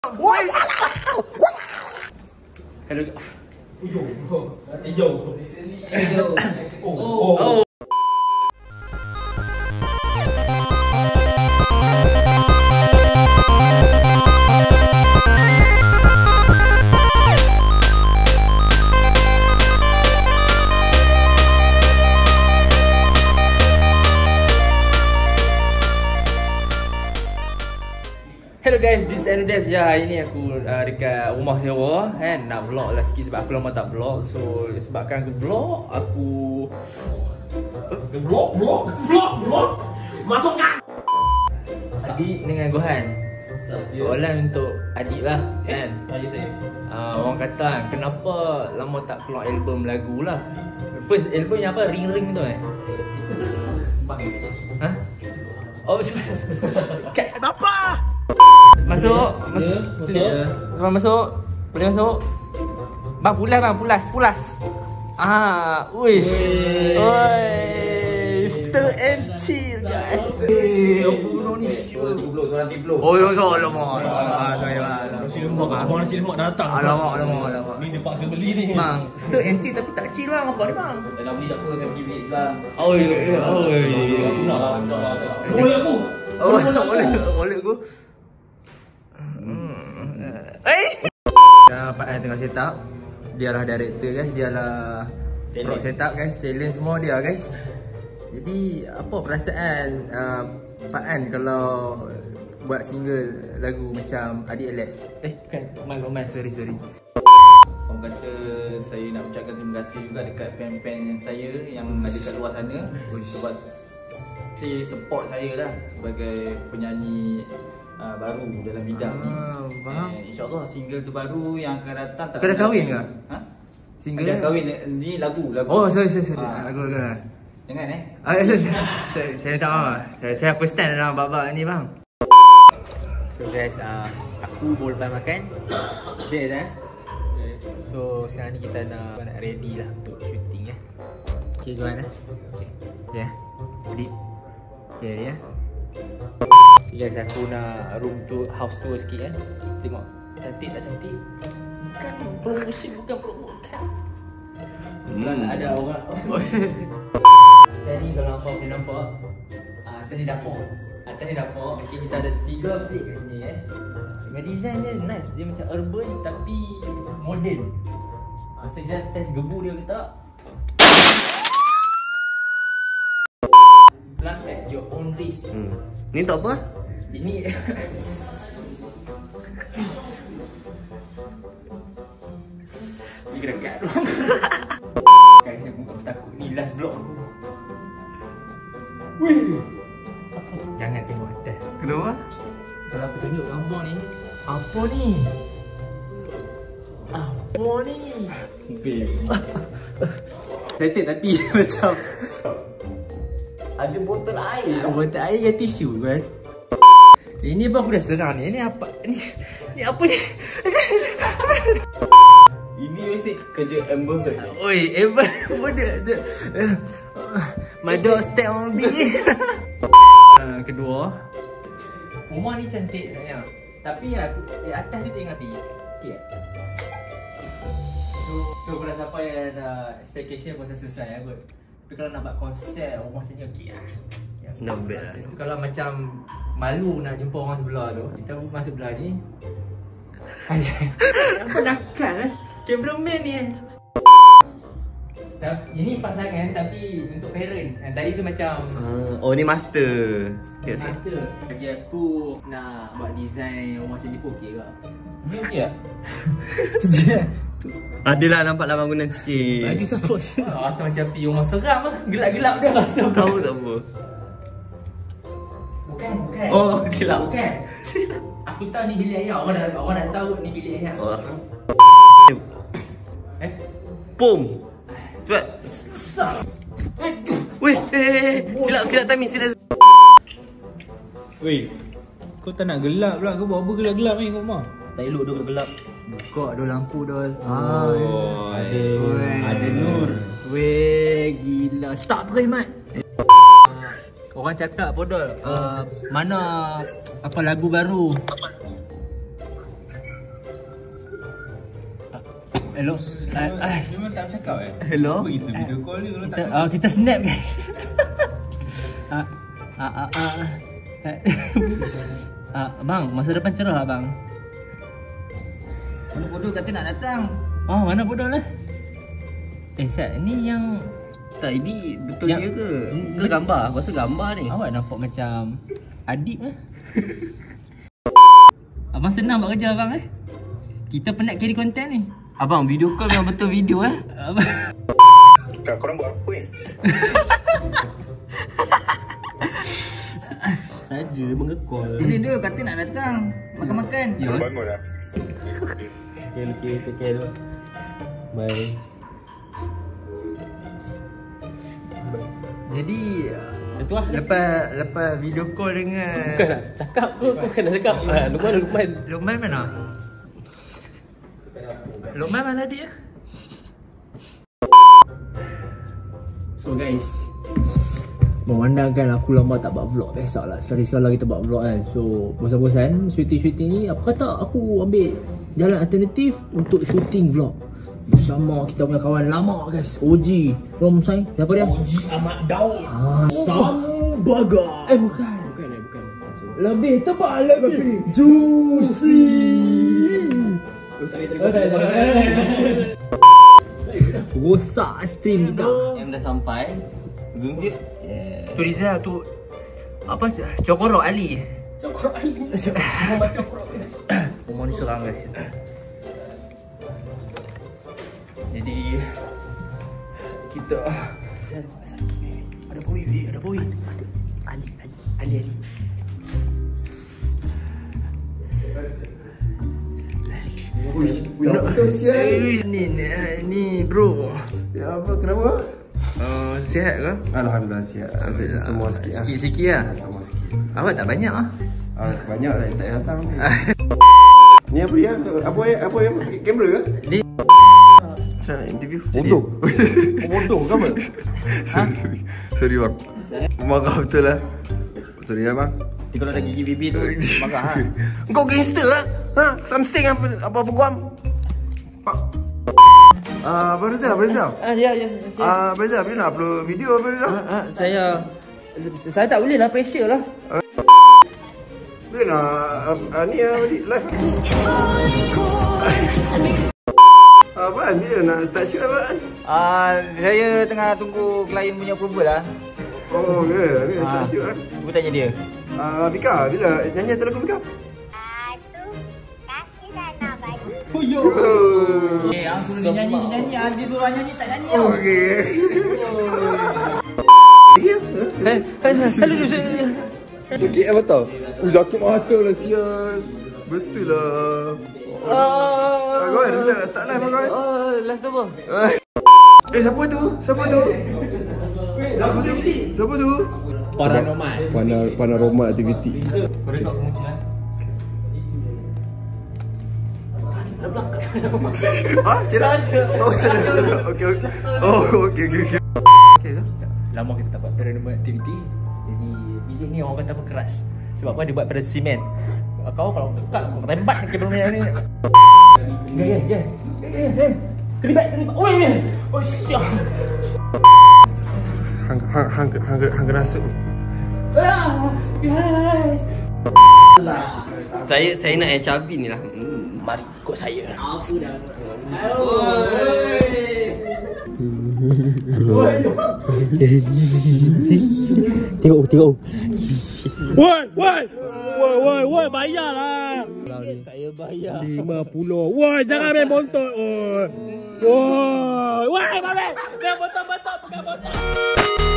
Hello. Oh. Hello guys, this is Anudes. Ya, hari ni aku dekat rumah sewa kan. Nak vlog lah sikit sebab aku lama tak vlog. So, sebabkan aku vlog, Masukkan. Adik dengan Gohan. Soalan untuk adik lah kan. Orang kata kan, kenapa lama tak keluar album lagu lah. First album yang apa? Ring tu Ha? Oh, Bapa. Masuk. Tuan masuk. Boleh masuk. Bang pulas. Wish. Oi. Stir and chill guys. Apa ni? Seorang 30. Oh, alamak. Nasi lemak dah datang. Alamak. Ni dia paksa beli ni. Bang, stir and chill tapi tak chill bang. Apa ni bang? Dah beli tak apa, saya pergi beli sebelah. Boleh aku. Boleh aku. Pak An tengah set up. Dialah director guys, dialah prop set up guys, talent semua dia guys. Jadi apa perasaan Pak An kalau buat single lagu macam Adik Alex? Bukan, Oman, sorry. Orang kata saya nak ucapkan terima kasih juga dekat fan-fan yang saya yang ada kat luar sana sebab stay support saya lah sebagai penyanyi baru dalam bidang ni. InsyaAllah single tu baru yang akan datang. Kau dah kahwin ke? Ha? Single dah kahwin ni lagu. Oh sorry. Lagu. Jangan Saya tak maaf. Saya first time dalam bab-bab ni bang. So guys, aku baru lepas makan. Best So sekarang ni kita nak ready lah untuk shooting Okay, Johan Okay. Ready? Okay, ready Okay guys, aku nak room tour, house tour sikit Tengok cantik tak cantik. Bukan promotion. Ada orang. Tadi kalau nampak boleh nampak atas ni dapur. Okay, kita ada 3 bilik kat sini guys. Dengan design dia nice. Dia macam urban tapi modern. So kita test gebu dia ke tak. Plan at your own risk. Ni tak apa? Ini Ni kena kat doang. Guys, aku takut ni last vlog aku. Wih. Apa? Jangan tengok atas. Kenapa? Kalau aku tunjuk gambar ni, apa ni? Excited tapi macam ada botol air. botol air dengan tisu kan. Ini apa aku dah serang ni? Ini apa? Ni apa ni? Ini mesti kerja Amber Heard. Oi, Amber Heard. My dog step on me. Kedua, rumah ni cantik sebenarnya. Tapi atas tu tengok api. Okey. So pada siapa yang dah staycation pun selesai kot. Tapi kalau nak buat konsep rumah macam ni okey lah. Not bad. Kalau macam malu nak jumpa orang sebelah tu, kita masuk belah ni. Apa nakal cameraman ni Ini pasangan tapi untuk parent. Tadi tu macam Oh ni master. master. Bagi aku nak buat design rumah macam ni pun okey ke? Ni okey tak? Adalah nampaklah bangunan sikit. Bagi support. Rasa macam pergi rumah seram lah. Gelap-gelap dia rasa. Tahu tak apa. Bukan. Oh, gelap. Bukan. Aku tahu ni bilik ayah. Orang dah tahu ni bilik ayah. Pom. Cepat. Weh, silap timing, silap. Weh, kau tak nak gelap pula ke? Buat apa gelap-gelap ni kat rumah? Tak elok dia gelap. Buka dua lampu dol. Oh, ada nur. Weh, gila. Start terus Mat. Orang cakap bodoh. Mana apa lagu baru? Hello. Memang tak cakap Hello. Apa kita video call ni kalau tak Kita, cakap? kita snap guys. Bang, masa depan cerah bang. Mana bodoh kata nak datang. Oh, mana bodoh lah. Sat, ni yang Tak, ini betul Yang- dia ke? ni- Ke gambar? Aku rasa gambar ni. awak nampak macam adik lah. Abang senang buat kerja abang Kita penat carry content ni. Abang, video call memang betul video Abang. Korang buat apa ni? Saja mengekol. Bila dia kata nak datang makan-makan. Korang bangun lah. Okay, take care tu. Bye. Jadi Itu lah. lepas video call dengan Bukan nak cakap tu. Bukan nak cakap. Lukman. Luqman mana? Luqman mana dia? So guys, memandangkan aku lama tak buat vlog, biasalah sekali-sekala kita buat vlog kan. So bosan-bosan syuting-syuting ni, apa kata aku ambil jalan alternatif untuk syuting vlog bersama kita punya kawan lama guys, OG Romsai. Siapa dia? OG Ahmad Daud. Samu Baga. Bukan. Lebih tebal, lebih juicy. Rosak stream kita. Yang dah sampai. Zoom dia. Tu Rizal tu apa? Cokoro Ali. Cokro Ali. Muhammad Cokro. Rumah ni seram guys. Jadi kita ada boy, ada boy. Ada Ali. Ni bro. Ya apa kenapa? Sihat ke? Alhamdulillah sihat. Semua sikit lah. Sikit lah. Semua sikit. Awak tak banyak ah. Banyak lah yang tak datang ni. Ni apa dia? Apa yang kamera ke? Ni Macam interview. Bodoh. Bodoh ke apa? Sorry bang. Marah betul lah. Sorry lah bang. Dia kalau dah gigi bibir tu marah ha. Kau gangster lah. Ha? Something apa program? Abang Rizal. ya. Abang Rizal, bila nak upload video Abang Rizal? Saya tak boleh lah, pressure lah. Bila nak ni live? Abang, bila nak start shoot Abang? Saya tengah tunggu klien punya approval lah. Oh, ya, ni start shoot kan? Cuba tanya dia. Bika, bila nyanyi tu lagu Bika? Tu kasih dah nak bagi. Yang suruh dia nyanyi, dia suruh nyanyi tak nyanyi. Oh, okey. Okey, apa tau? Zakit mata lah sial. Betul lah. Kau dah start live kau. Live tu apa? Siapa tu? Siapa tu? Paranormal activity. Cerah. Oh, cerah. Okey. Oh, okey. Lama kita tak buat paranormal activity. Jadi bilik ni orang kata keras. Sebab apa dia buat pada simen. Kau kalau dekat kau rembat kabel ni. Ya. Kelibat. Oi. Oh siap. Hang rasa. Guys. Saya nak yang cabi ni lah. Mari ikut saya. Aku dah. Tengok. Woi, bayarlah. Saya bayar 50. Woi, jangan main bontot. Woi, main bontot, pegang bontot.